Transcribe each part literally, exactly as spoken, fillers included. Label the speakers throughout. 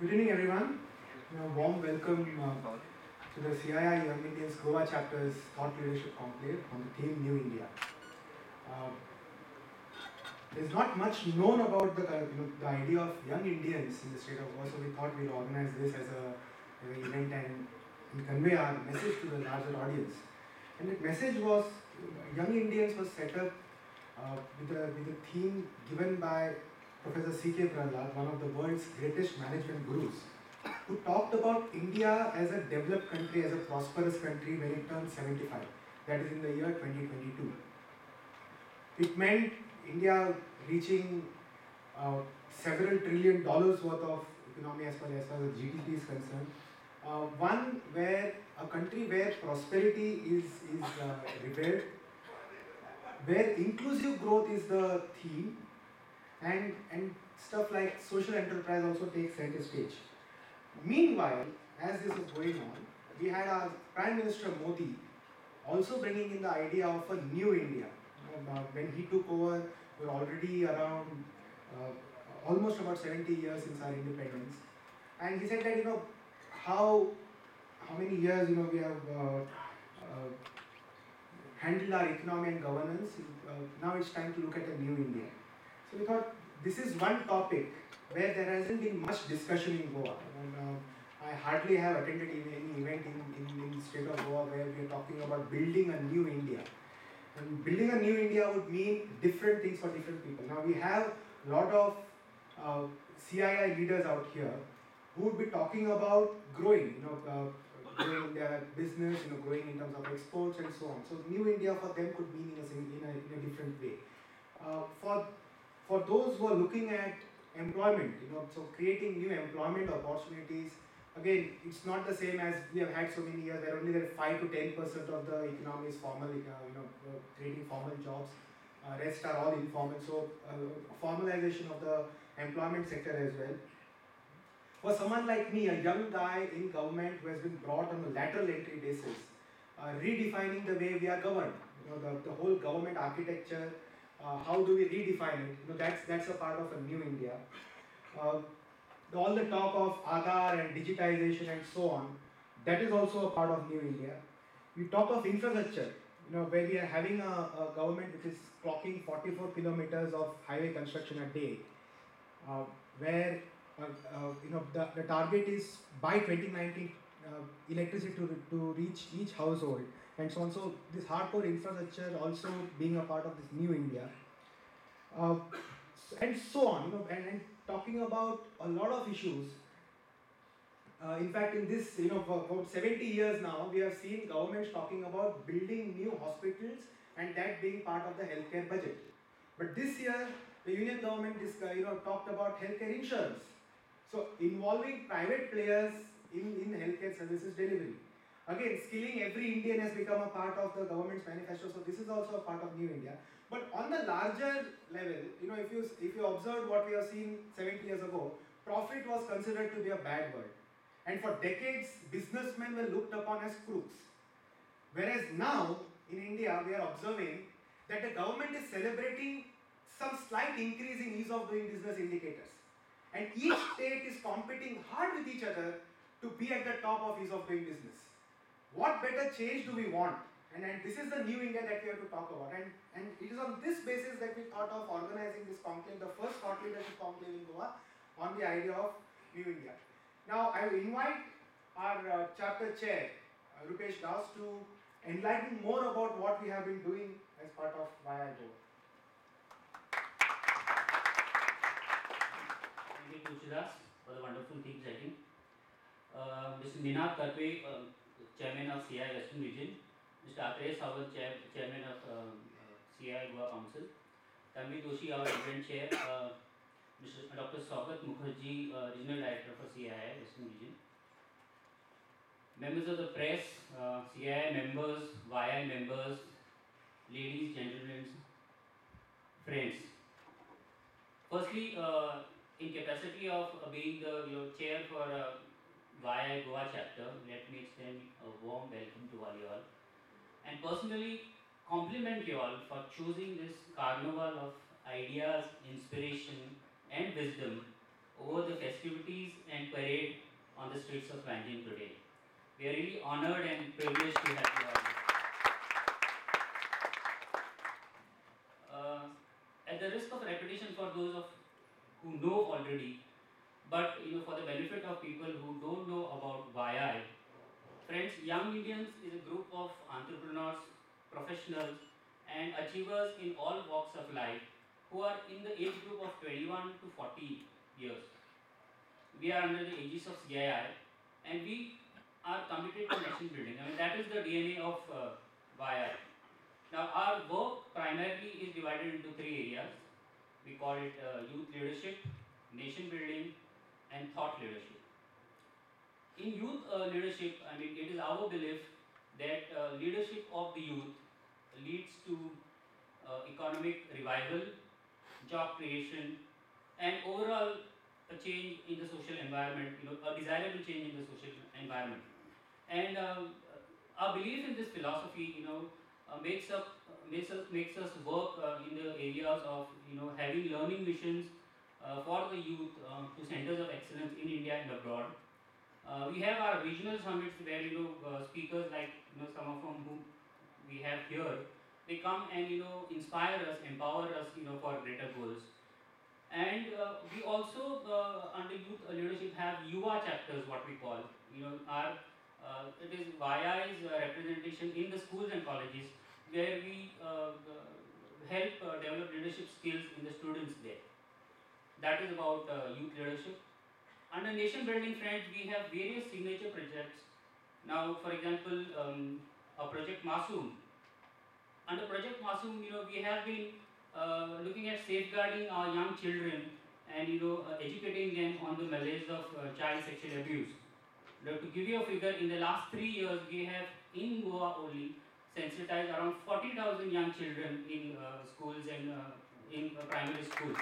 Speaker 1: Good evening, everyone. You know, warm welcome uh, to the C I I Young Indians Goa chapter's Thought Leadership Conclave on the theme New India. Uh, there's not much known about the, uh, you know, the idea of young Indians in the state of Goa, so we thought we'd organize this as a as an event and, and convey our message to the larger audience. And the message was uh, Young Indians was set up uh, with, a, with a theme given by Professor C K Prahalad, one of the world's greatest management gurus, who talked about India as a developed country, as a prosperous country when it turned seventy-five. That is in the year twenty twenty-two. It meant India reaching uh, several trillion dollars worth of economy as far as, as far as G D P is concerned. Uh, one where a country where prosperity is, is uh, revered, where inclusive growth is the theme, and, and stuff like social enterprise also takes center stage. Meanwhile, as this is going on, we had our Prime Minister Modi also bringing in the idea of a new India. Uh, when he took over, we we're already around uh, almost about seventy years since our independence, and he said that you know how how many years you know we have uh, uh, handled our economy and governance. Uh, now it's time to look at a new India. So we thought this is one topic where there hasn't been much discussion in Goa. And, uh, I hardly have attended any event in, in, in the state of Goa where we are talking about building a new India. And building a new India would mean different things for different people. Now we have a lot of uh, C I I leaders out here who would be talking about growing, you know, uh, growing their business, you know, growing in terms of exports and so on. So new India for them could mean in a, in a, in a different way. Uh, for For those who are looking at employment, you know, so creating new employment opportunities, again, it's not the same as we have had so many years where only there five to ten percent of the economy is formal, uh, you know, uh, creating formal jobs. Uh, rest are all informal. So, uh, formalization of the employment sector as well. For someone like me, a young guy in government who has been brought on a lateral entry basis, uh, redefining the way we are governed, you know, the, the whole government architecture. Uh, how do we redefine it? You know, that's that's a part of a new India. Uh, the, all the talk of Aadhaar and digitization and so on, that is also a part of new India. We talk of infrastructure, you know, where we are having a, a government which is clocking forty-four kilometers of highway construction a day, uh, where uh, uh, you know the, the target is by twenty nineteen uh, electricity to, to reach each household. And so on. So this hardcore infrastructure also being a part of this new India, uh, and so on. You know, and, and talking about a lot of issues. Uh, in fact, in this, you know, for about seventy years now, we have seen governments talking about building new hospitals and that being part of the healthcare budget. But this year, the union government, this, uh, you know, talked about healthcare insurance. So involving private players in, in healthcare services delivery. Again, skilling every Indian has become a part of the government's manifesto, so this is also a part of New India. But on the larger level, you know, if you if you observe what we have seen seventy years ago, profit was considered to be a bad word. And for decades, businessmen were looked upon as crooks. Whereas now, in India, we are observing that the government is celebrating some slight increase in ease of doing business indicators. And each state is competing hard with each other to be at the top of ease of doing business. What better change do we want? And, and this is the new India that we have to talk about. And, and it is on this basis that we thought of organizing this conclave, the first thought leadership conclave in Goa, on the idea of New India. Now, I will invite our uh, chapter chair, uh, Rupesh Das, to enlighten more about what we have been doing as part of Via Goa.
Speaker 2: Thank you, Tulsidas, for the wonderful theme setting. Uh, Mister Ninad Katwe, uh, Chairman of C I I Western Region, Mister Atreya Sawant, Chair, Chairman of uh, uh, C I I Goa Council, Tanvi Doshi, our Event Chair, uh, Mister Doctor Saugat Mukherjee, uh, Regional Director for C I I Western Region, members of the press, uh, C I I members, Y I members, ladies, gentlemen, friends. Firstly, uh, in capacity of uh, being the you know, chair for uh, Y I Goa chapter, let me extend a warm welcome to all you all, and personally compliment you all for choosing this carnival of ideas, inspiration and wisdom over the festivities and parade on the streets of Vanjin today. We are really honored and privileged to have you all. Uh, at the risk of repetition for those of who know already, but you know, for the benefit of people who don't know about Y I, friends, Young Indians is a group of entrepreneurs, professionals, and achievers in all walks of life who are in the age group of twenty-one to forty years. We are under the aegis of C I I, and we are committed to nation building. I mean, that is the D N A of uh, Y I. Now, our work primarily is divided into three areas. We call it uh, youth leadership, nation building, and thought leadership. In youth uh, leadership, I mean, it is our belief that uh, leadership of the youth leads to uh, economic revival, job creation, and overall a change in the social environment, you know, a desirable change in the social environment. And um, our belief in this philosophy, you know, uh, makes up makes us makes us work uh, in the areas of you know having learning missions uh, for the youth uh, to centers of excellence in India and abroad. Uh, we have our regional summits where you know uh, speakers like you know some of them whom we have here, they come and you know inspire us, empower us, you know for greater goals. And uh, we also uh, under youth leadership have Yuva chapters, what we call. You know, our uh, it is Y I's uh, representation in the schools and colleges where we uh, help uh, develop leadership skills in the students there. That is about uh, youth leadership. Under nation building front, we have various signature projects. Now, for example, um, a project Masoom. Under project Masoom, you know, we have been uh, looking at safeguarding our young children and you know uh, educating them on the malaise of uh, child sexual abuse. Now, to give you a figure, in the last three years, we have in Goa only sensitized around forty thousand young children in uh, schools and uh, in uh, primary schools.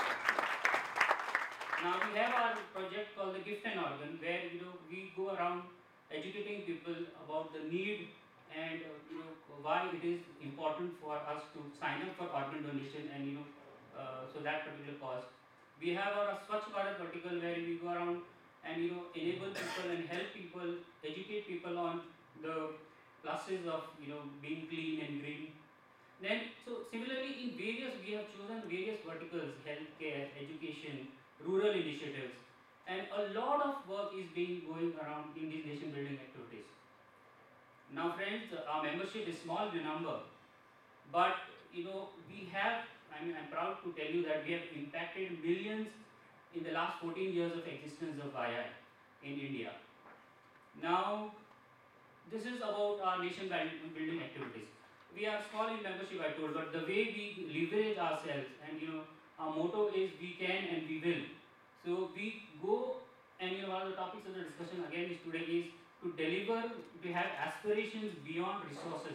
Speaker 2: Now we have our project called the Gift and Organ, where you know we go around educating people about the need and uh, you know why it is important for us to sign up for organ donation and you know uh, so that particular cause. We have our Swachh Bharat vertical where we go around and you know enable people and help people, educate people on the pluses of you know being clean and green. Then so similarly in various we have chosen various verticals: healthcare, education, rural initiatives, and a lot of work is being going around in these nation building activities. Now friends, our membership is small in number, but you know we have, I mean I'm proud to tell you that we have impacted millions in the last fourteen years of existence of Y I in India. Now this is about our nation building activities. We are small in membership, I told, but the way we leverage ourselves and you know our motto is we can and we will. So we go and you know one of the topics of the discussion again is today is to deliver, to have aspirations beyond resources.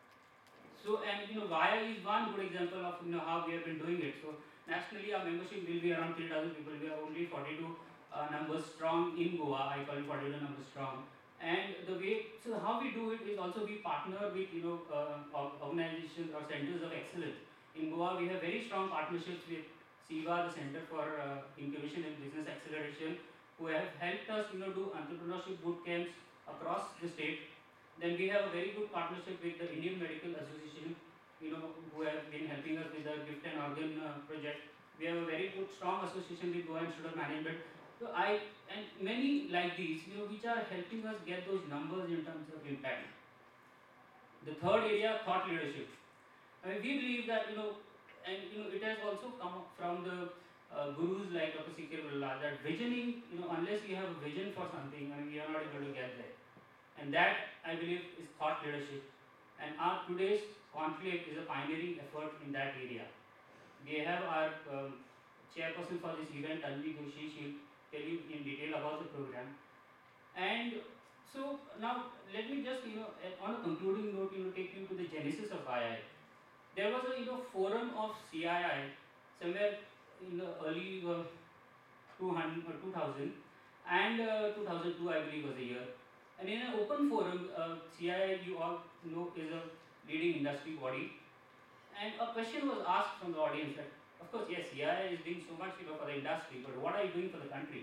Speaker 2: So and you know Y I is one good example of you know how we have been doing it. So nationally our membership will be around three thousand people. We are only forty-two uh, numbers strong in Goa. I call it forty-two numbers strong. And the way, so how we do it is also we partner with you know uh, organizations or centers of excellence. In Goa, we have very strong partnerships with SIVA, the Center for uh, Incubation and Business Acceleration, who have helped us you know do entrepreneurship boot camps across the state. Then we have a very good partnership with the Indian Medical Association, you know, who have been helping us with the gift and organ uh, project. We have a very good, strong association with Goa Institute of Management. So I and many like these, you know, which are helping us get those numbers in terms of impact. The third area, thought leadership. I mean, we believe that you know, and you know, it has also come from the uh, gurus like Doctor C K Birla that visioning, you know, unless you have a vision for something, I mean, we are not able to get there. And that I believe is thought leadership. And our today's conflict is a pioneering effort in that area. We have our um, chairperson for this event, Tanvi Ghoshi. She'll tell you in detail about the program. And so now let me just you know on a concluding note, you know, take you to the genesis of I I. There was a you know forum of C I I somewhere in the early uh, two thousand and uh, two thousand two I believe was the year. And in an open forum, uh, C I I, you all know, is a leading industry body. And a question was asked from the audience that, of course, yes, C I I is doing so much you know, for the industry, but what are you doing for the country?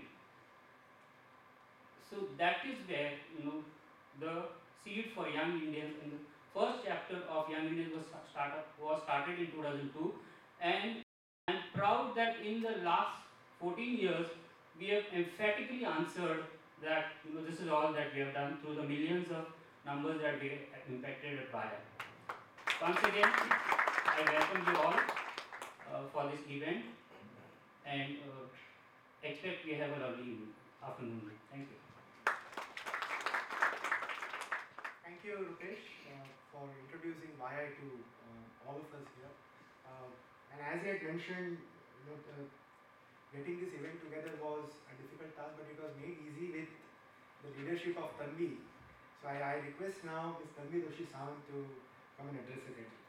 Speaker 2: So that is where, you know, the seed for Young Indians in the first chapter of Young Indians was started was started in two thousand two, and I'm proud that in the last fourteen years we have emphatically answered that, you know, this is all that we have done through the millions of numbers that we have impacted at Vaya. Once again, I welcome you all uh, for this event, and uh, expect we have a lovely afternoon. Thank you.
Speaker 1: Thank you, Rupesh, uh, for introducing Vaya to uh, all of us here. Uh, and as I had mentioned, you know, the, getting this event together was a difficult task, but it was made easy with the leadership of Tanvi. So I, I request now Miz Tanvi Doshi Sawant to come and address the country.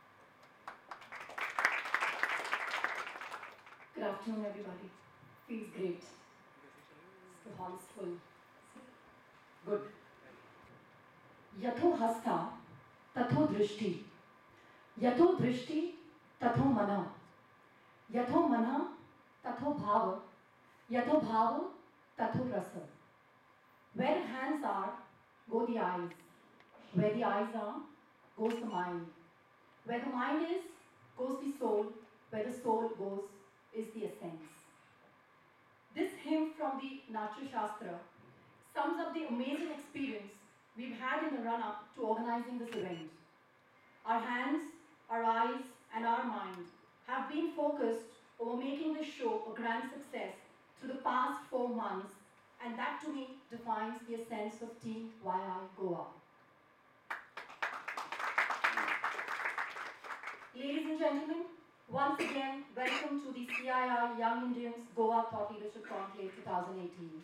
Speaker 3: Good afternoon, everybody. Feels great. The hall is full. Good. Yatho hasta, tatho drishti. Yatho drishti, tatho mana. Yatho mana, tatho bhava. Yatho bhava, tatho rasa. Where hands are, go the eyes. Where the eyes are, goes the mind. Where the mind is, goes the soul. Where the soul goes, is the essence. This hymn from the Natya Shastra sums up the amazing experience we've had in the run-up to organizing this event. Our hands, our eyes, and our mind have been focused over making this show a grand success through the past four months, and that to me defines the essence of Team Y I Goa. Ladies and gentlemen, once again, welcome to the C I I Young Indians Goa Thought Leadership Conclave twenty eighteen.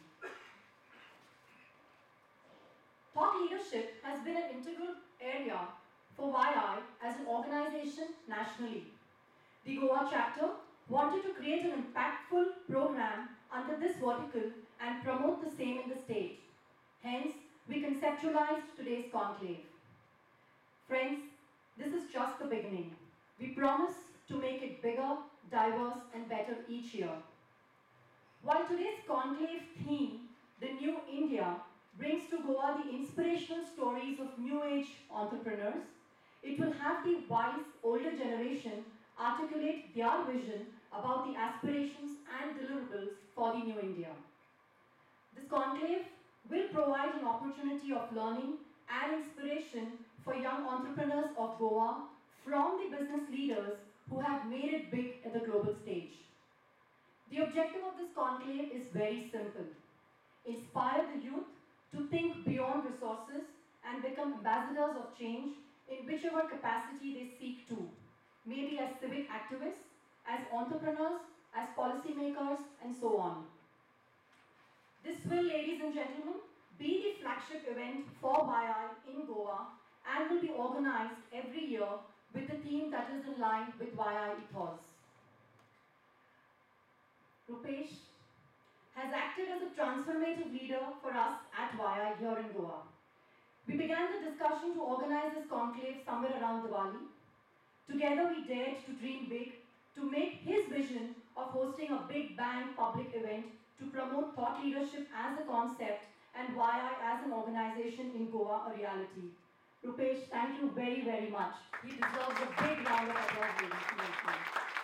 Speaker 3: Thought leadership has been an integral area for Y I as an organization nationally. The Goa chapter wanted to create an impactful program under this vertical and promote the same in the state. Hence, we conceptualized today's conclave. Friends, this is just the beginning. We promise to make it bigger, diverse, and better each year. While today's conclave theme, The New India, brings to Goa the inspirational stories of new age entrepreneurs, it will have the wise older generation articulate their vision about the aspirations and deliverables for the new India. This conclave will provide an opportunity of learning and inspiration for young entrepreneurs of Goa from the business leaders who have made it big at the global stage. The objective of this conclave is very simple: inspire the youth to think beyond resources and become ambassadors of change in whichever capacity they seek to, maybe as civic activists, as entrepreneurs, as policymakers, and so on. This will, ladies and gentlemen, be the flagship event for Y I in Goa and will be organized every year with the theme that is in line with Y I ethos. Rupesh has acted as a transformative leader for us at Y I here in Goa. We began the discussion to organize this conclave somewhere around Diwali. Together we dared to dream big, to make his vision of hosting a big bang public event to promote thought leadership as a concept and Y I as an organization in Goa a reality. Rupesh, thank you very, very much. He deserves a big round of applause, ladies and gentlemen.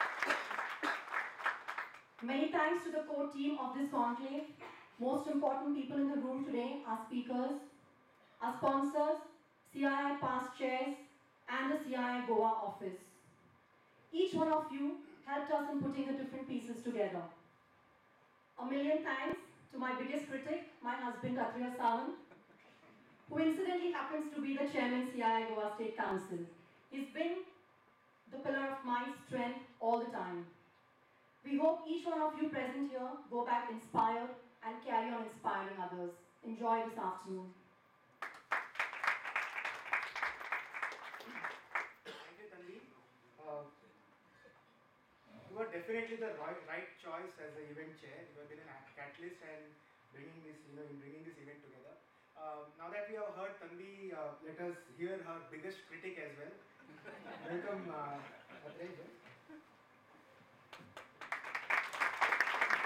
Speaker 3: Many thanks to the core team of this conclave. Most important people in the room today, our speakers, our sponsors, C I I past chairs, and the C I I Goa office. Each one of you helped us in putting the different pieces together. A million thanks to my biggest critic, my husband Atriya Sawant, who incidentally happens to be the chairman C I I Goa State Council. He's been the pillar of my strength all the time. We hope each one of you present here go back inspired and carry on inspiring others. Enjoy this afternoon.
Speaker 1: Thank you, Tanvi. Uh, you were definitely the right, right choice as the event chair. You have been a catalyst and bringing this, you know, in bringing this event together. Uh, now that we have heard Tanvi, uh, let us hear her biggest critic as well. Welcome, uh, Atriya.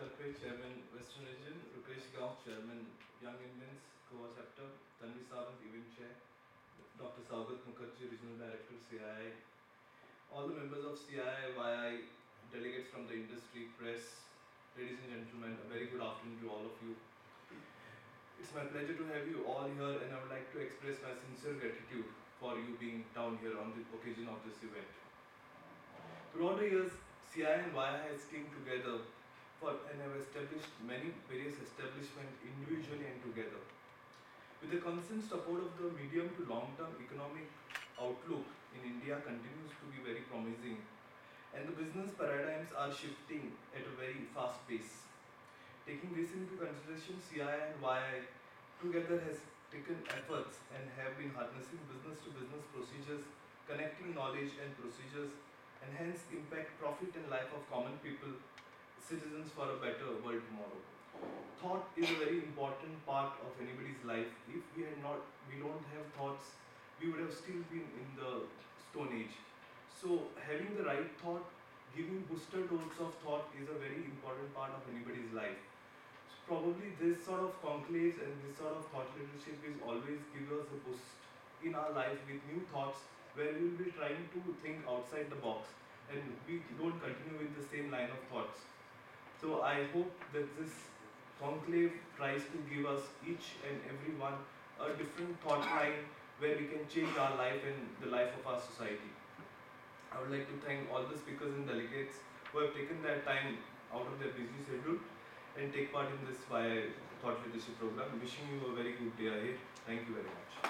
Speaker 4: Karpe, Chairman, Western Region, Rupesh Gaon, Chairman, Young Indians, Goa Chapter, Tanvi Sawant, Event Chair, Doctor Saugat Mukherjee, Regional Director, C I I, all the members of C I I, Y I, delegates from the industry, press, ladies and gentlemen, a very good afternoon to all of you. It's my pleasure to have you all here, and I would like to express my sincere gratitude for you being down here on the occasion of this event. Throughout the years, C I I and Y I has teamed together for and have established many various establishments individually and together. With the constant support of the medium to long-term economic outlook in India continues to be very promising, and the business paradigms are shifting at a very fast pace. Taking this into consideration, C I I and Y I together has taken efforts and have been harnessing business-to-business procedures, connecting knowledge and procedures, and hence impact profit and life of common people, citizens for a better world tomorrow. Thought is a very important part of anybody's life. If we had not, we don't have thoughts, we would have still been in the Stone Age. So having the right thought, giving booster dose of thought is a very important part of anybody's life. So probably this sort of conclaves and this sort of thought leadership is always give us a boost in our life with new thoughts, where we will be trying to think outside the box and we don't continue with the same line of thoughts. So I hope that this conclave tries to give us each and every one a different thought line where we can change our life and the life of our society. I would like to thank all the speakers and delegates who have taken their time out of their busy schedule and take part in this Y I Thought Leadership Program. Wishing you a very good day ahead. Thank you very much.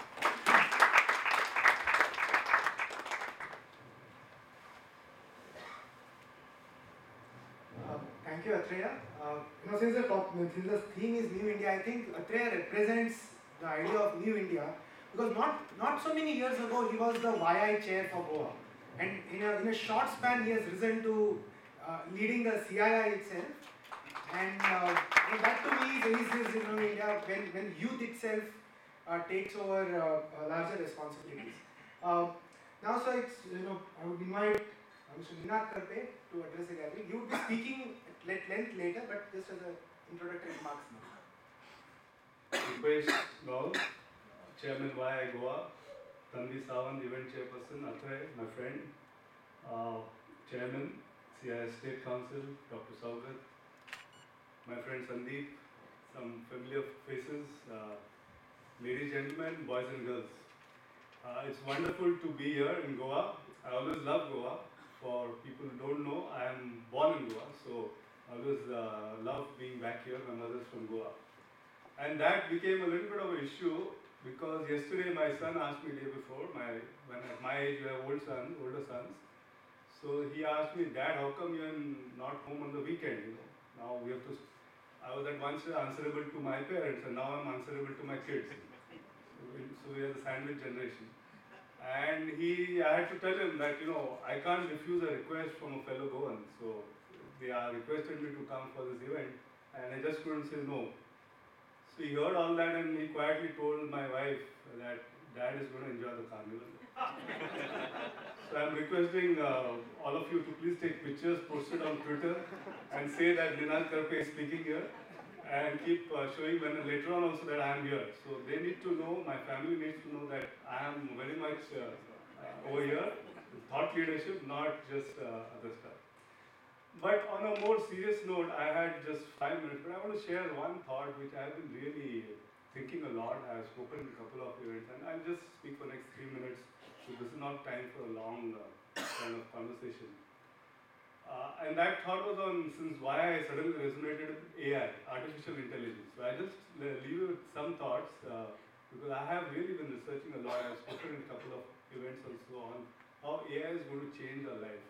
Speaker 1: Uh, thank you, Atreya. Uh, you know, since the, top, since the theme is New India, I think Atreya represents the idea of New India, because not, not so many years ago he was the Y I chair for Goa, and in a, in a short span he has risen to uh, leading the C I I itself, and uh, that to me is, is, is New India when, when youth itself uh, takes over uh, uh, larger responsibilities. Uh, now, so it's, you know, I would invite Mister Ninad Karpe to address the gathering. He would be speaking at length later, but just as an introductory remarks now.
Speaker 5: Rupesh Gaul, Chairman Y I Goa, Tanvi Sawant, Event Chairperson, Athay, my friend, uh, Chairman, C I I State Council, Doctor Saugat, my friend Sandeep, some familiar faces, uh, ladies, gentlemen, boys and girls. Uh, it's wonderful to be here in Goa. I always love Goa. For people who don't know, I am born in Goa, so I always uh, love being back here. My mother's from Goa. And that became a little bit of an issue because yesterday my son asked me the day before, my, when at my age you have old sons, older sons. So he asked me, Dad, how come you're not home on the weekend? You know, now we have to, I was at once answerable to my parents and now I'm answerable to my kids. So we, so we are the sandwich generation. And he, I had to tell him that, you know, I can't refuse a request from a fellow Goan. So they are requested me to come for this event and I just couldn't say no. So he heard all that and he quietly told my wife that Dad is going to enjoy the carnival. So I'm requesting uh, all of you to please take pictures, post it on Twitter and say that Ninad Karpe is speaking here and keep uh, showing when later on also that I am here. So they need to know, my family needs to know that I am very much uh, uh, over here, thought leadership, not just uh, other stuff. But on a more serious note, I had just five minutes, but I want to share one thought which I have been really thinking a lot. I have spoken in a couple of events and I'll just speak for the next three minutes. So this is not time for a long uh, kind of conversation. Uh, and that thought was on, since why I suddenly resonated with A I, artificial intelligence. So I just leave you with some thoughts, uh, because I have really been researching a lot. I've spoken in a couple of events also on how A I is going to change our life.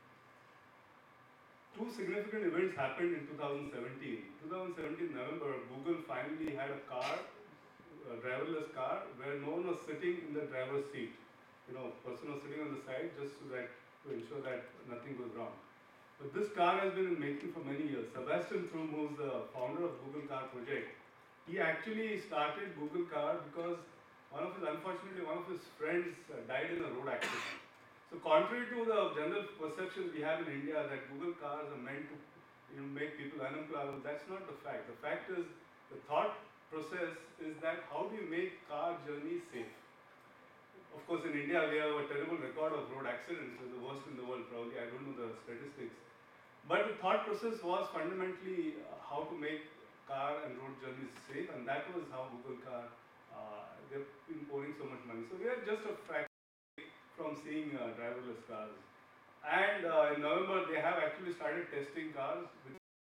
Speaker 5: Two significant events happened in two thousand seventeen. twenty seventeen November, Google finally had a car, a driverless car, where no one was sitting in the driver's seat. You know, person was sitting on the side just so that, to ensure that nothing goes wrong. But this car has been in making for many years. Sebastian Thrun, who's the founder of Google Car Project, he actually started Google Car because one of his, unfortunately, one of his friends uh, died in a road accident. So contrary to the general perception we have in India that Google cars are meant to you know, make people unemployable. That's not the fact. The fact is, the thought process is that how do you make car journeys safe? Of course, in India, we have a terrible record of road accidents. We're the worst in the world, probably. I don't know the statistics. But the thought process was fundamentally uh, how to make car and road journeys safe, and that was how Google Car, uh, they've been pouring so much money. So we are just a fraction from seeing uh, driverless cars. And uh, in November, they have actually started testing cars with